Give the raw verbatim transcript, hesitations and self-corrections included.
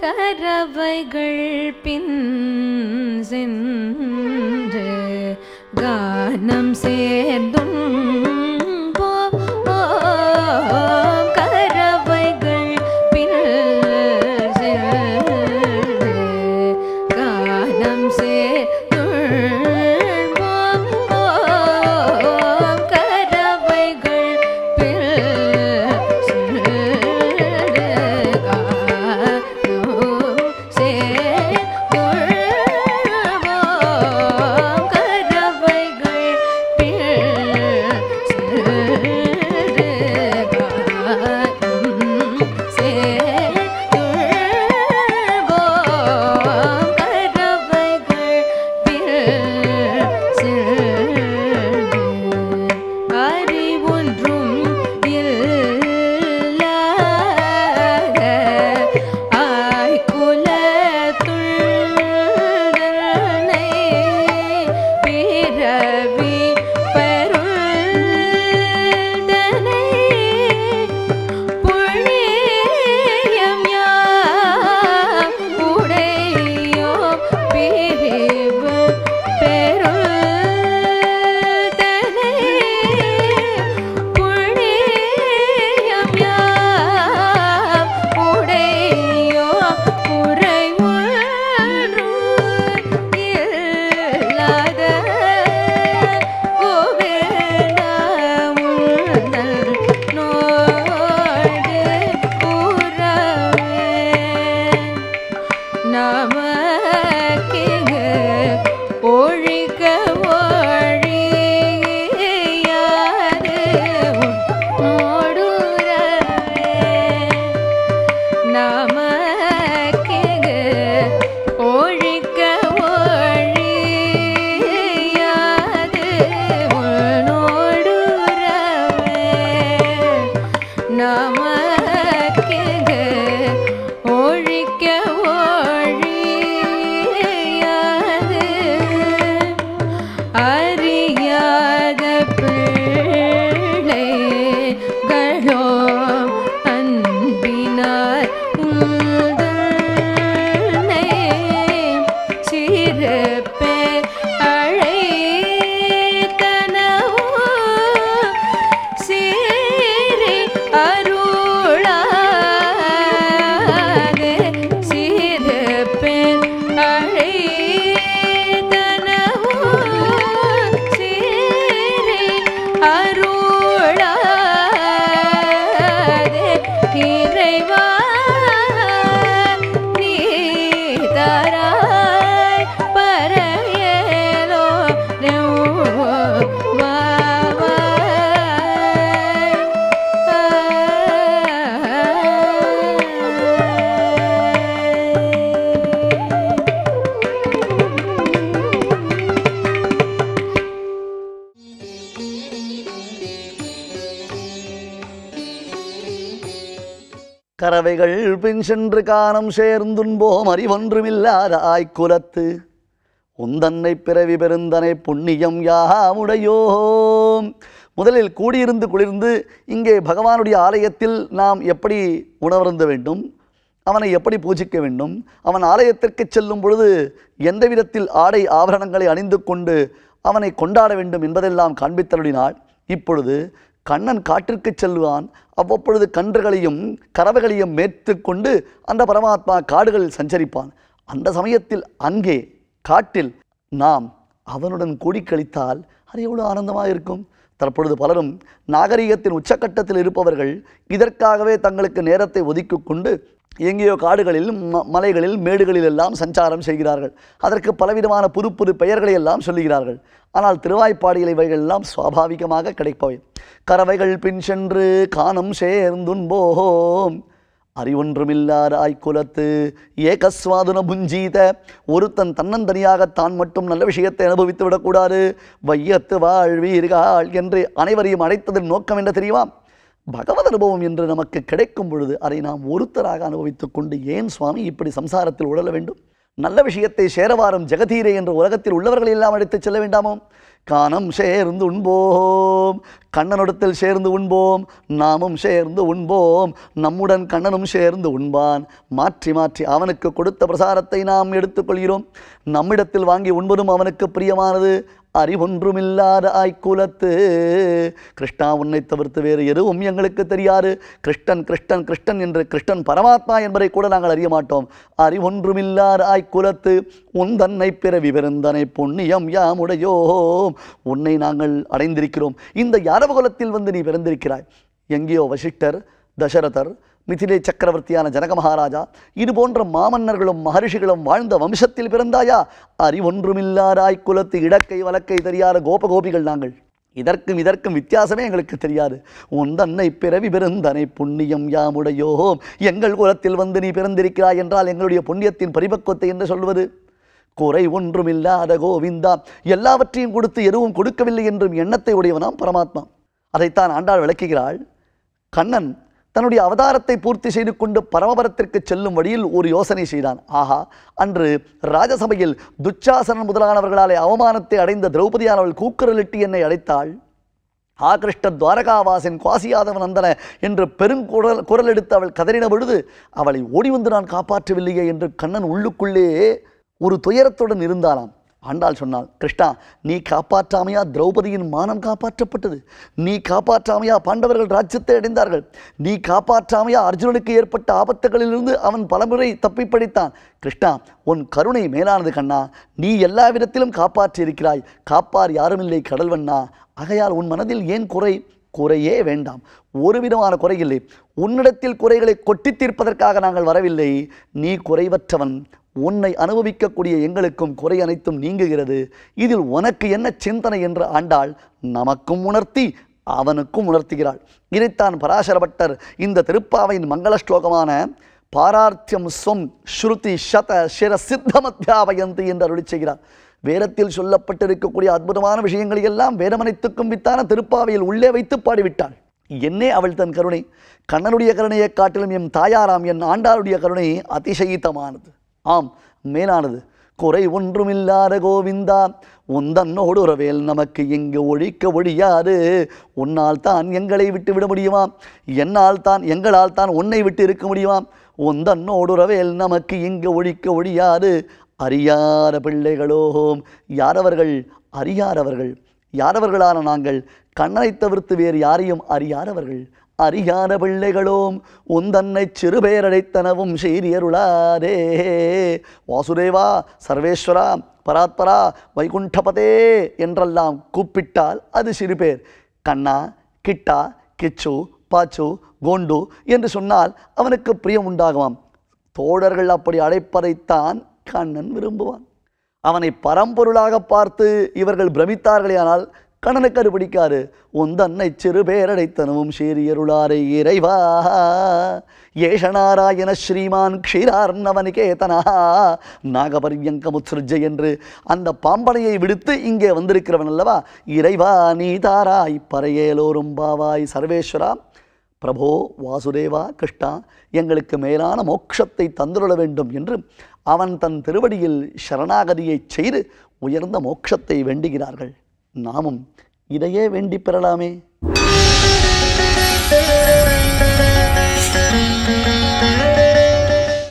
கரவைகள் பின் சென்று கானம் சேர்ந்தும் கரவைகள் பின் சென்று கானம் சேர்ந்தும் கரவைகள் கரவைகள் பின் சென்று கானம் சேர்ந்துன்போம் அறிவொன்றுமில்லாத ஆய்குலத்து உந்தன்னை பிறவி பெருந்தனை புண்ணியம் யாமுடையோம். முதலில் கூடியிருந்து குளிர்ந்து இங்கே பகவானுடைய ஆலயத்தில் நாம் எப்படி உணவருந்த வேண்டும், அவனை எப்படி பூஜிக்க வேண்டும், அவன் ஆலயத்திற்கு செல்லும் பொழுது எந்த விதத்தில் ஆடை ஆபரணங்களை அணிந்து கொண்டு அவனை கொண்டாட வேண்டும் என்பதெல்லாம் காண்பித்தருளினாள். இப்பொழுது கண்ணன் காட்டிற்கு செல்வான். அவ்வப்பொழுது கன்றுகளையும் கறவைகளையும் மேற்று கொண்டு அந்த பரமாத்மா காடுகளில் சஞ்சரிப்பான். அந்த சமயத்தில் அங்கே காட்டில் நாம் அவனுடன் கூடி கழித்தால் அது எவ்வளோ ஆனந்தமாக இருக்கும். தற்பொழுது பலரும் நாகரிகத்தின் உச்சக்கட்டத்தில் இருப்பவர்கள் இதற்காகவே தங்களுக்கு நேரத்தை ஒதுக்கி கொண்டு எங்கேயோ காடுகளில் ம மலைகளில் மேடுகளில் எல்லாம் சஞ்சாரம் செய்கிறார்கள். அதற்கு பலவிதமான புது புது பெயர்களை எல்லாம் சொல்லுகிறார்கள். ஆனால் திருவாய்ப்பாடியில் இவைகள் எல்லாம் சுவாபாவிகமாக கிடைப்பவை. கறவைகள் பின் சென்று கானம் சேர்ந்துன்போம் அறிவொன்றுமில்லாத ஆய்குலத்து ஏகஸ்வாதுன புஞ்சீத. ஒருத்தன் தன்னந்தனியாக தான் மட்டும் நல்ல விஷயத்தை அனுபவித்து விடக்கூடாது. வையத்து வாழ்வீர்கள் என்று அனைவரையும் அழைத்ததன் நோக்கம் என்ன தெரியுமா? பகவத் அனுபவம் என்று நமக்கு கிடைக்கும் பொழுது அதை நாம் ஒருத்தராக அனுபவித்து கொண்டு ஏன் சுவாமி இப்படி சம்சாரத்தில் உழல வேண்டும்? நல்ல விஷயத்தை சேரவாரம் ஜெகதீரே என்ற உலகத்தில் உள்ளவர்கள் எல்லாம் அழைத்து செல்ல வேண்டாமோ? கானம் சேர்ந்து உண்போம், கண்ணனிடத்தில் சேர்ந்து உண்போம், நாமும் சேர்ந்து உண்போம், நம்முடன் கண்ணனும் சேர்ந்து உண்பான். மாற்றி மாற்றி அவனுக்கு கொடுத்த பிரசாரத்தை நாம் எடுத்துக்கொள்கிறோம். நம்மிடத்தில் வாங்கி உண்பதும் அவனுக்கு பிரியமானது. அறிவொன்றுமில்லாத ஆய்க்குலத்து கிருஷ்ணா, உன்னை தவிர்த்து வேறு எதுவும் எங்களுக்கு தெரியாது. கிருஷ்ணன் கிருஷ்ணன் கிருஷ்ணன் என்று கிருஷ்ணன் பரமாத்மா என்பதை கூட நாங்கள் அறிய மாட்டோம். அறிவொன்றுமில்லாத ஆய்க்குலத்து உந்தன்னை பிறவி பெருந்தனை புண்ணியம் யாமுடையோம். உன்னை நாங்கள் அடைந்திருக்கிறோம். இந்த யாதவ குலத்தில் வந்து நீ பிறந்திருக்கிறாய். எங்கேயோ வசிஷ்டர், தசரதர், மிதிலை சக்கரவர்த்தியான ஜனக மகாராஜா, இது போன்ற மாமன்னர்களும் மகர்ஷிகளும் வாழ்ந்த வம்சத்தில் பிறந்தாயா? அறிவொன்றுமில்லாதாய் குலத்து இடக்கை வழக்கை தெரியாத கோபகோபிகள் நாங்கள். இதற்கும் இதற்கும் வித்தியாசமே எங்களுக்கு தெரியாது. உந்தன்னை பிறவி பெருந்தனை புண்ணியம் யாமுடையோம். எங்கள் குலத்தில் வந்து நீ பிறந்திருக்கிறாய் என்றால் எங்களுடைய புண்ணியத்தின் பரிபக்குவத்தை என்று சொல்வது. குறை ஒன்றுமில்லாத கோவிந்தா, எல்லாவற்றையும் கொடுத்து எதுவும் கொடுக்கவில்லை என்றும் எண்ணத்தை உடையவனாம் பரமாத்மா. அதைத்தான் ஆண்டாள் விளக்குகிறாள். கண்ணன் தன்னுடைய அவதாரத்தை பூர்த்தி செய்து கொண்டு பரமபதத்திற்கு செல்லும் வழியில் ஒரு யோசனை செய்தான். ஆஹா, அன்று ராஜசபையில் துச்சாசனன் முதலானவர்களாலே அவமானத்தை அடைந்த திரௌபதியானவள் கூக்குரலிட்டு என்னை அழைத்தாள். ஆ கிருஷ்ண துவாரகாவாசன் குவாசியாதவன் நந்தன என்று பெருங்குரல் குரல் எடுத்து அவள் கதறின பொழுது அவளை ஓடி வந்து நான் காப்பாற்றவில்லையே என்று கண்ணன் உள்ளுக்குள்ளே ஒரு துயரத்துடன் இருந்தானாம். ஆண்டாள் சொன்னாள், கிருஷ்ணா, நீ காப்பாற்றாமையா திரௌபதியின் மானம் காப்பாற்றப்பட்டது? நீ காப்பாற்றாமையா பாண்டவர்கள் ராஜ்யத்தை அடைந்தார்கள்? நீ காப்பாற்றாமையா அர்ஜுனனுக்கு ஏற்பட்ட ஆபத்துகளிலிருந்து அவன் பலமுறை தப்பி படித்தான்? கிருஷ்ணா, உன் கருணை மேலானது கண்ணா. நீ எல்லா விதத்திலும் காப்பாற்றி இருக்கிறாய். காப்பார் யாருமில்லை கடல்வண்ணா. ஆகையால் உன் மனதில் ஏன் குறை? குறையே வேண்டாம். ஒரு விதமான குறையில்லை. உன்னிடத்தில் குறைகளை கொட்டி தீர்ப்பதற்காக நாங்கள் வரவில்லை. நீ குறைவற்றவன். உன்னை அனுபவிக்கக்கூடிய எங்களுக்கும் குறை அனைத்தும் நீங்குகிறது. இதில் உனக்கு என்ன சிந்தனை என்று ஆண்டாள் நமக்கும் உணர்த்தி அவனுக்கும் உணர்த்துகிறாள். இதைத்தான் பராசரபட்டர் இந்த திருப்பாவையின் மங்கள ஸ்லோகமான பாரார்த்தியம் ஸ்வம் ஸ்ருதி சத சிர சித்தமத்யாவயந்தி என்று அருளி செய்கிறார். வேதத்தில் சொல்லப்பட்டிருக்கக்கூடிய அற்புதமான விஷயங்களை எல்லாம் வேதமனைத்துக்கும் வித்தான திருப்பாவையில் உள்ளே வைத்து பாடிவிட்டாள். என்னே அவள் தன் கருணை! கண்ணனுடைய கருணையை காட்டிலும் என் தாயாராம் என் ஆண்டாளுடைய கருணை அதிசயித்தமானது. ஆம், மேலானது. குறை ஒன்றுமில்லாத கோவிந்தா, உந்தன்னோடு உறவேல் நமக்கு எங்கு ஒழிக்க ஒழியாது. உன்னால் தான் எங்களை விட்டு விட முடியுமா? என்னால் தான் எங்களால் தான் உன்னை விட்டு இருக்க முடியுமா? உந்தன்னோடு உறவேல் நமக்கு எங்கு ஒழிக்க ஒழியாது. அறியாத பிள்ளைகளோம். யாரவர்கள்? அறியாதவர்கள். யாரவர்களான நாங்கள் கண்ணனை தவிர்த்து வேறு யாரையும் அறியாதவர்கள். அறியாத பிள்ளைகளோம். உந்தன்னை சிறுபேரடைத்தனவும் செய்தியருளாதே. வாசுதேவா, சர்வேஸ்வரா, பராத்பரா, வைகுண்டபதே என்றெல்லாம் கூப்பிட்டால் அது சிறுபேர். கண்ணா, கிட்டா, கிச்சு, பாச்சு, கோண்டு என்று சொன்னால் அவனுக்கு பிரியம் உண்டாகுவான். தோழர்கள் அப்படி அழைப்பதைத்தான் கண்ணன் விரும்புவான். அவனை பரம்பொருளாக பார்த்து இவர்கள் பிரமித்தார்களே, ஆனால் கண்ணனுக்கு அது பிடிக்காது. உந்தன்னை சிறு பேரடைத்தனமும் சீரியருளாரை இறைவா. ஏஷநாராயண ஸ்ரீமான் க்ஷீரார்ணவனிகேதனா நாகபர்யங்கமுத்ருஜ என்று அந்த பாம்பனையை விடுத்து இங்கே வந்திருக்கிறவன் அல்லவா. இறைவா நீ தாராய் பறையேலோரும் பாவாய். சர்வேஸ்வரா, பிரபோ, வாசுதேவா, கிருஷ்ணா, எங்களுக்கு மேலான மோட்சத்தை தந்துள்ள வேண்டும் என்று அவன் தன் திருவடியில் சரணாகதியை செய்து உயர்ந்த மோட்சத்தை வேண்டுகிறார்கள். நாமும் இதையே வேண்டி பெறலாமே.